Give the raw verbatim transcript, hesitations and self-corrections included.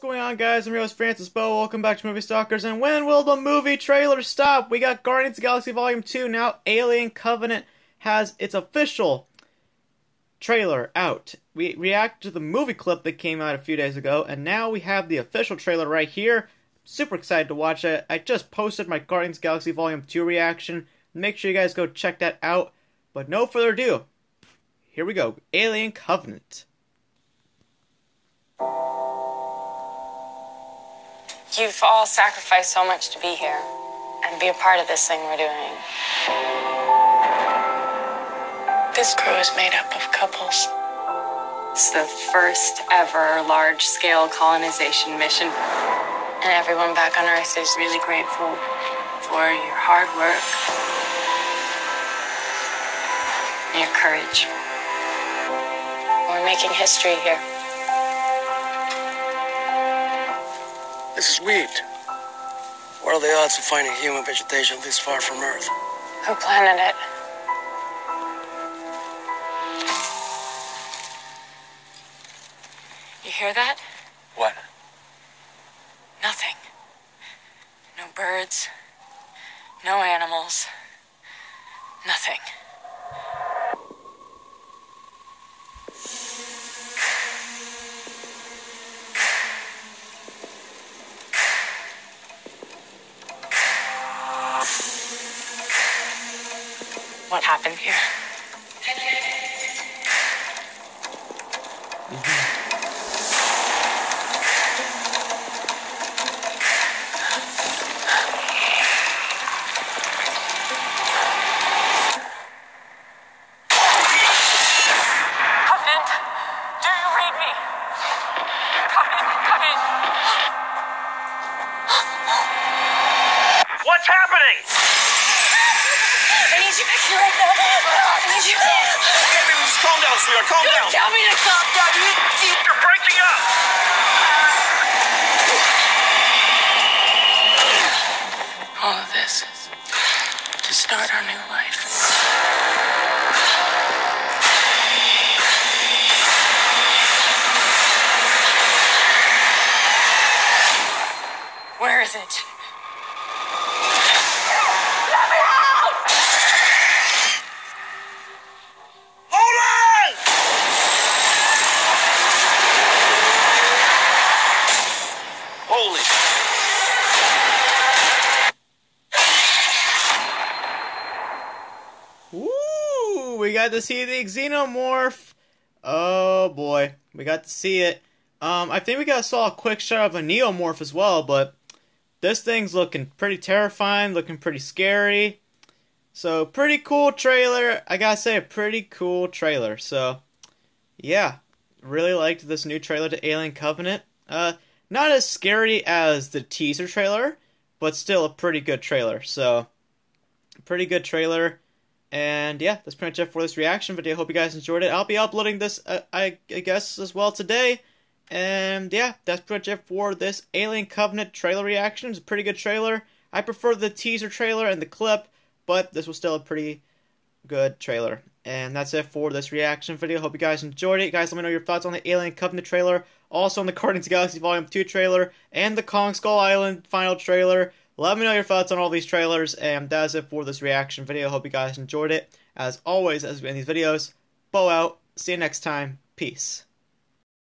What's going on, guys? I'm your host, Francis Bow. Welcome back to Movie Stalkers. And when will the movie trailer stop? We got Guardians of the Galaxy Volume two. Now Alien Covenant has its official trailer out. We reacted to the movie clip that came out a few days ago, and now we have the official trailer right here. Super excited to watch it. I just posted my Guardians of the Galaxy Volume two reaction. Make sure you guys go check that out. But no further ado, here we go. Alien Covenant. You've all sacrificed so much to be here and be a part of this thing we're doing. This crew is made up of couples. It's the first ever large-scale colonization mission. And everyone back on Earth is really grateful for your hard work and your courage. We're making history here. This is wheat. What are the odds of finding human vegetation this far from Earth? Who planted it? You hear that? What? Nothing. No birds. No animals. Nothing. What happened here? Mm-hmm. Covenant, do you read me? Covenant, come in. What's happening? I need you back here right now. I need you. Okay, baby, just calm down, sweetheart. Calm down. Tell me to calm down. You're breaking up. All of this is to start our new life. Where is it? Holy. Woo! We got to see the Xenomorph. Oh boy, we got to see it. Um, I think we got saw a quick shot of a Neomorph as well, but this thing's looking pretty terrifying, looking pretty scary. So, pretty cool trailer. I gotta say, a pretty cool trailer. So, yeah, really liked this new trailer to Alien Covenant. Uh, not as scary as the teaser trailer, but still a pretty good trailer. So, pretty good trailer. And yeah, that's pretty much it for this reaction video. Hope you guys enjoyed it. I'll be uploading this, uh, I, I guess, as well today. And yeah, that's pretty much it for this Alien Covenant trailer reaction. It's a pretty good trailer. I prefer the teaser trailer and the clip, but this was still a pretty good trailer. And that's it for this reaction video. Hope you guys enjoyed it. Guys, let me know your thoughts on the Alien Covenant trailer, also on the Guardians of the Galaxy Volume two trailer, and the Kong Skull Island final trailer. Let me know your thoughts on all these trailers, and that's it for this reaction video. Hope you guys enjoyed it. As always, as we end these videos, bow out. See you next time. Peace.